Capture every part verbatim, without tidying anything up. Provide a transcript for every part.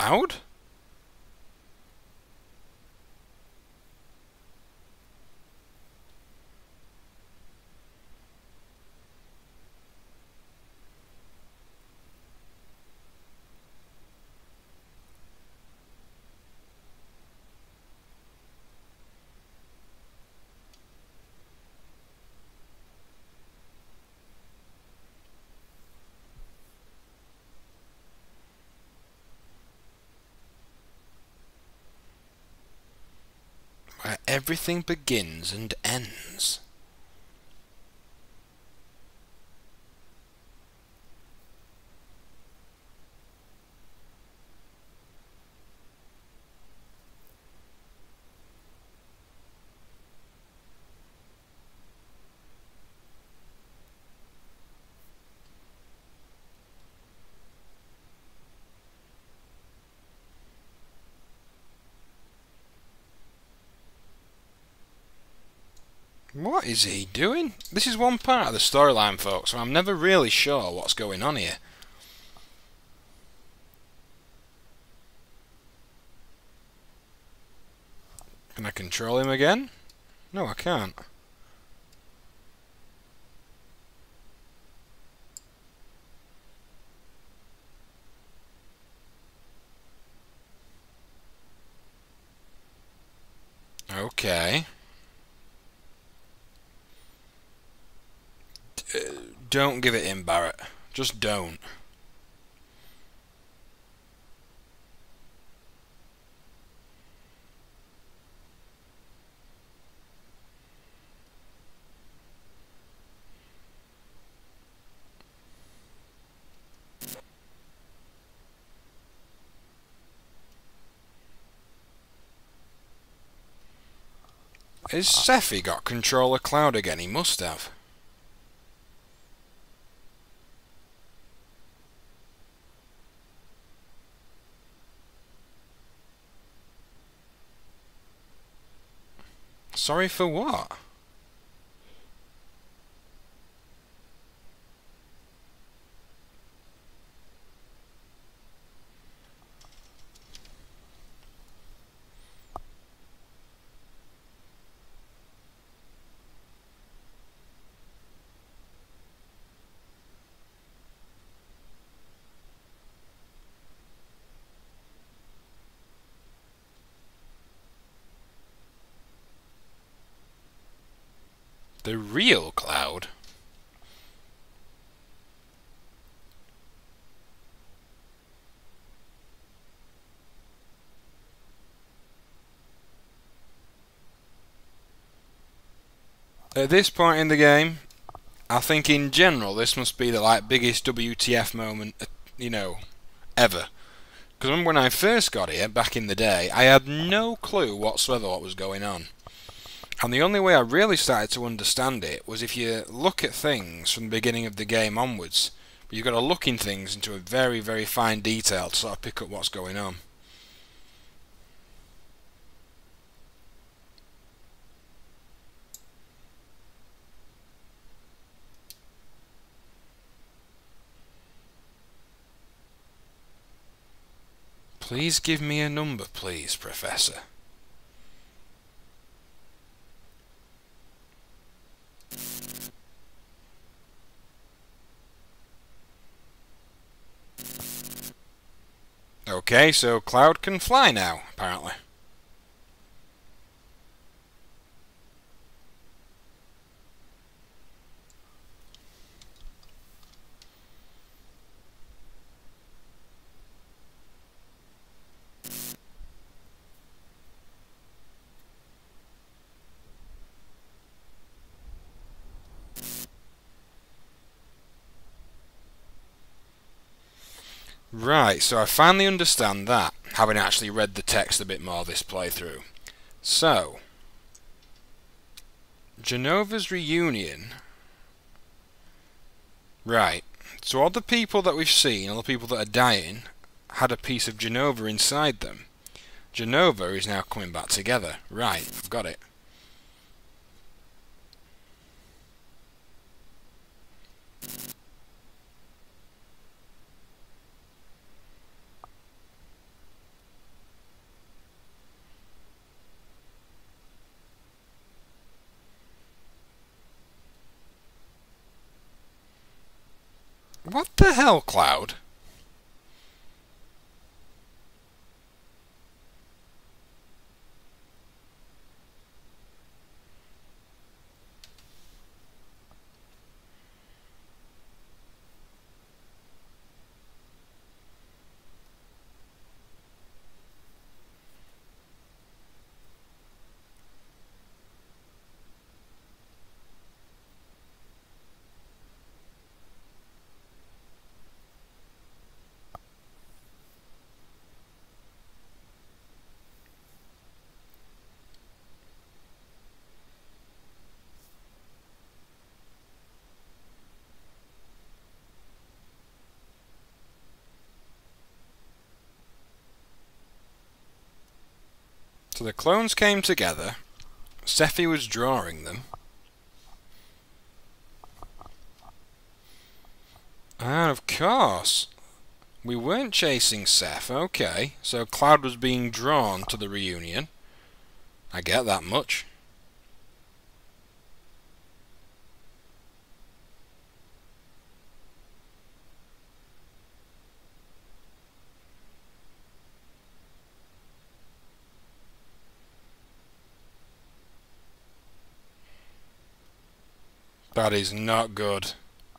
cloud? Where everything begins and ends. What is he doing? This is one part of the storyline, folks, so I'm never really sure what's going on here. Can I control him again? No, I can't. Okay. D- uh, don't give it in, Barrett. Just don't. Has Sephi got control of Cloud again? He must have. Sorry for what? The real Cloud? At this point in the game, I think in general this must be the like biggest W T F moment, uh, you know, ever. Because remember when I first got here, back in the day, I had no clue whatsoever what was going on. And the only way I really started to understand it was if you look at things from the beginning of the game onwards. But you've got to look in things into a very, very fine detail to sort of pick up what's going on. Please give me a number, please, Professor. Okay, so Cloud can fly now, apparently. Right, so I finally understand that, having actually read the text a bit more this playthrough. So, Genova's reunion. Right, so all the people that we've seen, all the people that are dying, had a piece of Genova inside them. Genova is now coming back together. Right, I've got it. What the hell, Cloud? So the clones came together, Sephi was drawing them, and of course, we weren't chasing Seth, okay, so Cloud was being drawn to the reunion. I get that much. That is not good.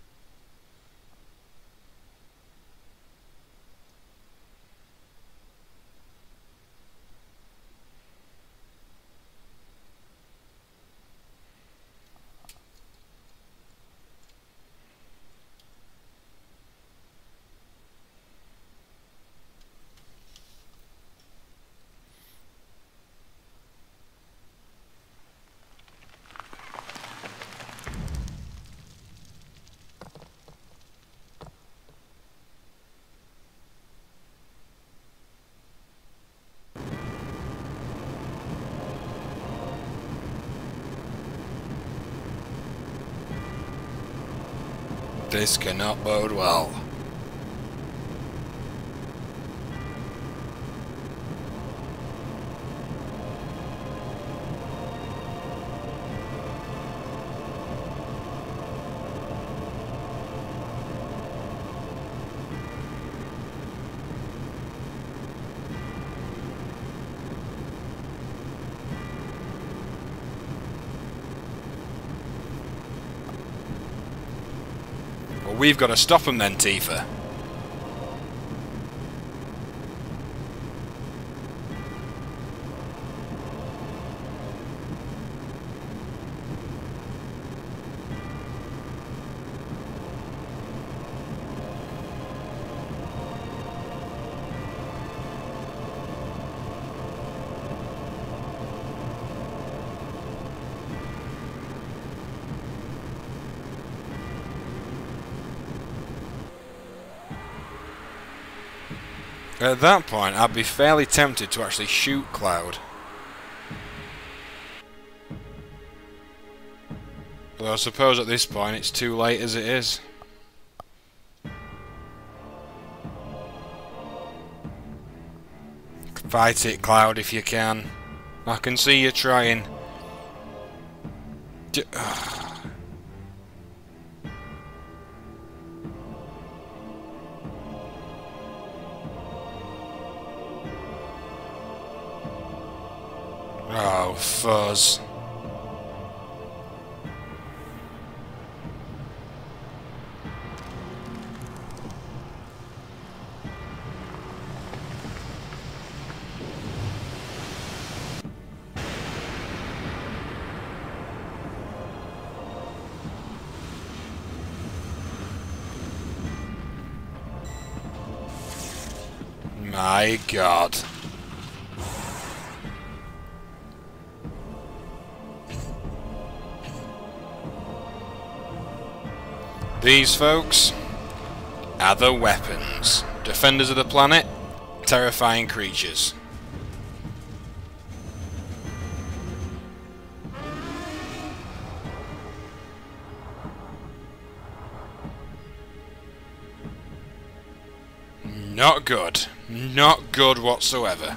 This cannot bode well. Well, we've got to stop them then, Tifa. At that point, I'd be fairly tempted to actually shoot Cloud. Although I suppose at this point it's too late as it is. Fight it, Cloud, if you can. I can see you trying. J Oh, fuzz. My God. These folks are the weapons. Defenders of the planet, terrifying creatures. Not good. Not good whatsoever.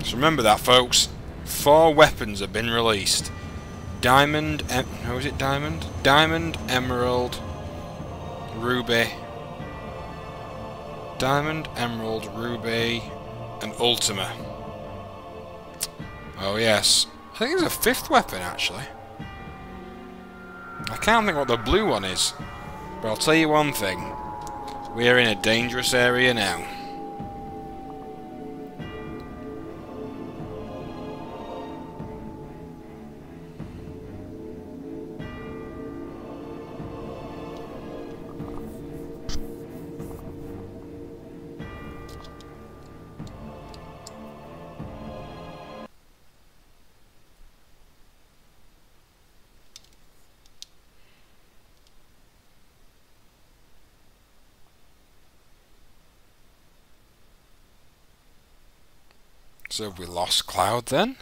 So remember that, folks. Four weapons have been released. Diamond, em how is it diamond? Diamond, emerald, ruby. Diamond, emerald, ruby, and ultima. Oh yes. I think there's a fifth weapon actually. I can't think what the blue one is. But I'll tell you one thing. We are in a dangerous area now. So have we lost Cloud then?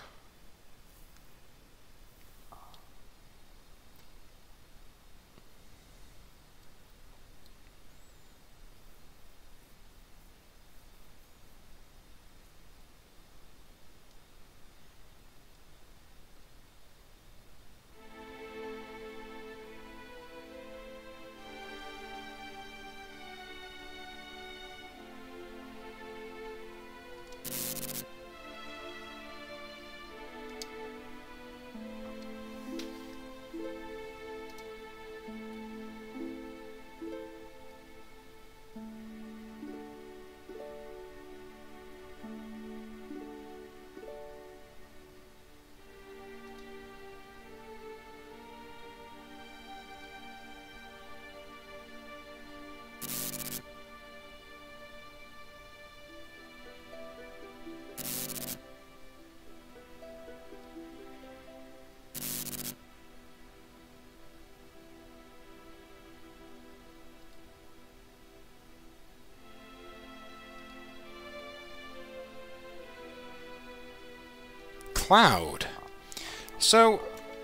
Cloud. So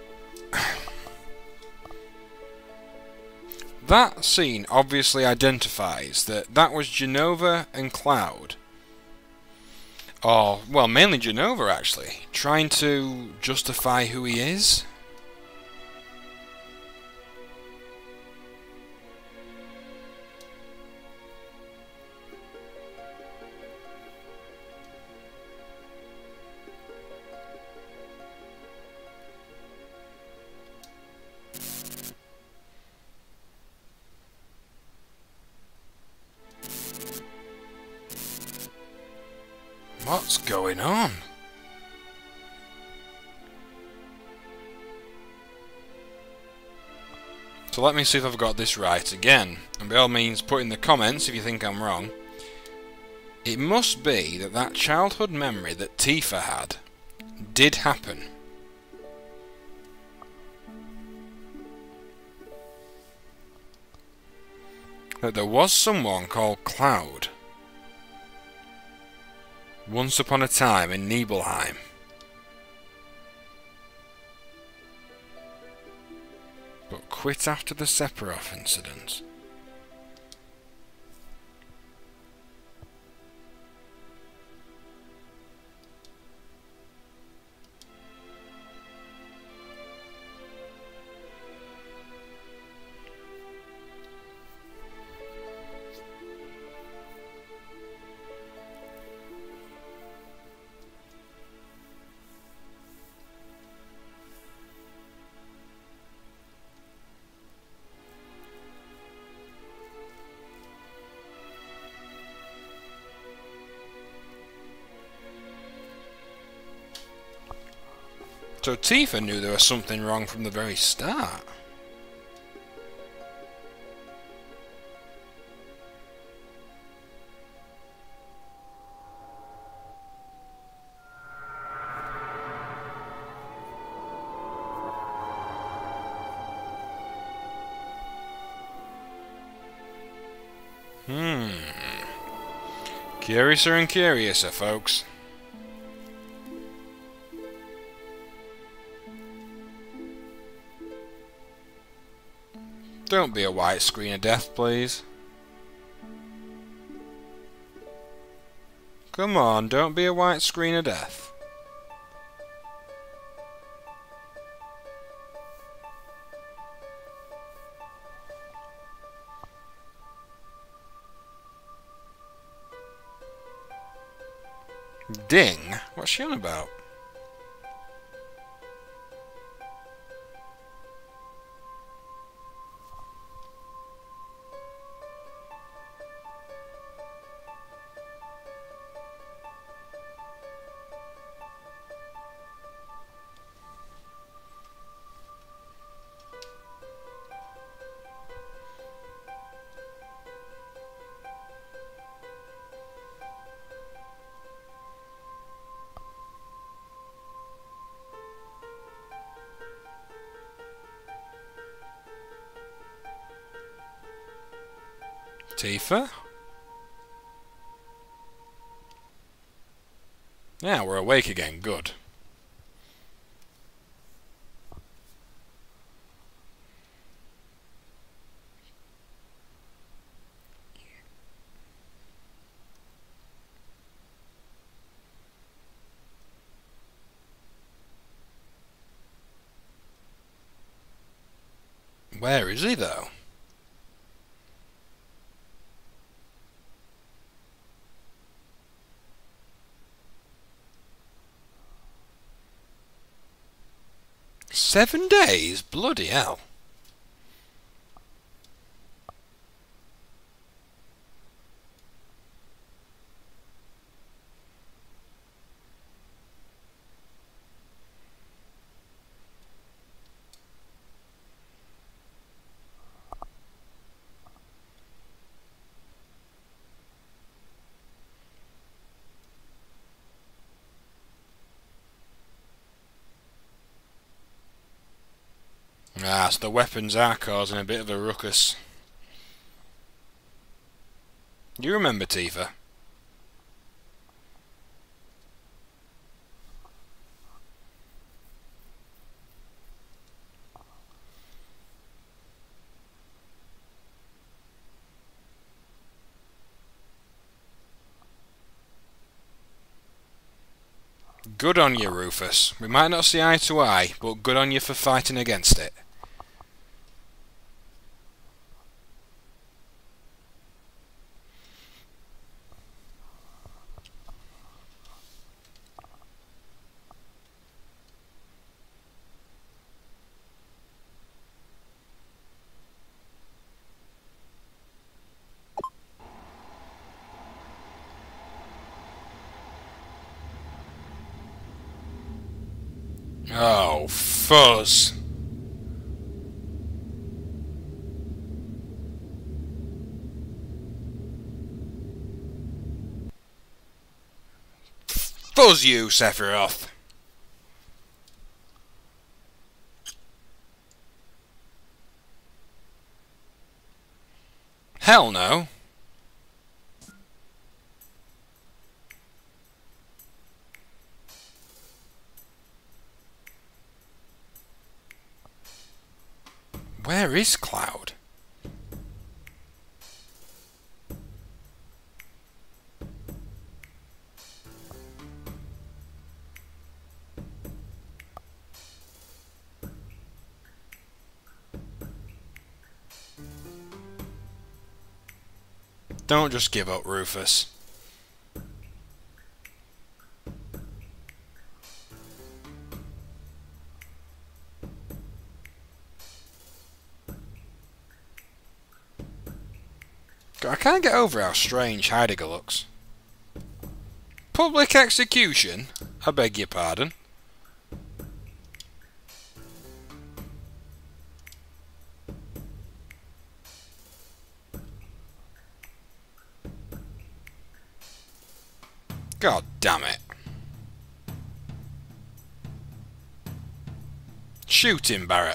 that scene obviously identifies that that was Genova and Cloud. Or, well, mainly Genova actually, trying to justify who he is. What's going on? So let me see if I've got this right again, and by all means put in the comments if you think I'm wrong. It must be that that childhood memory that Tifa had did happen. That there was someone called Cloud once upon a time in Nibelheim. But quit after the Sephiroth incident. So Tifa knew there was something wrong from the very start. Hmm. Curiouser and curiouser, folks. Don't be a white screen of death, please. Come on, don't be a white screen of death. Ding? What's she on about? Tifa? Yeah, we're awake again, good. Where is he, though? Seven days? Bloody hell. Ah, so the weapons are causing a bit of a ruckus. You remember Tifa? Good on you, Rufus. We might not see eye to eye, but good on you for fighting against it. Oh, fuzz. Fuzz you, Sephiroth. Hell no. Where is Cloud? Don't just give up, Rufus. I can't get over how strange Heidegger looks. Public execution? I beg your pardon. God damn it. Shoot him, Barrett.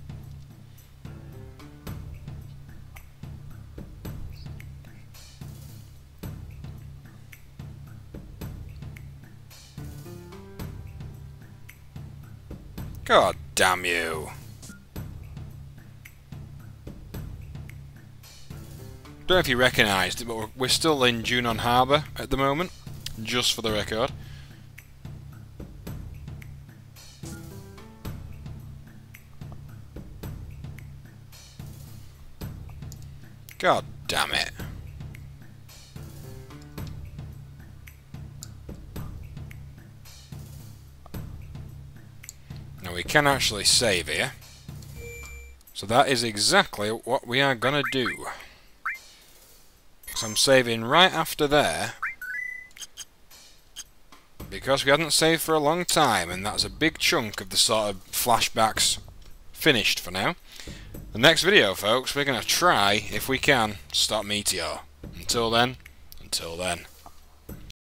God damn you. Don't know if you recognised it, but we're still in Junon Harbour at the moment, just for the record. God damn it. can actually save here. So that is exactly what we are gonna do. So I'm saving right after there, because we hadn't saved for a long time, and that's a big chunk of the sort of flashbacks finished for now. The next video, folks, we're going to try, if we can, stop Meteor. Until then, until then.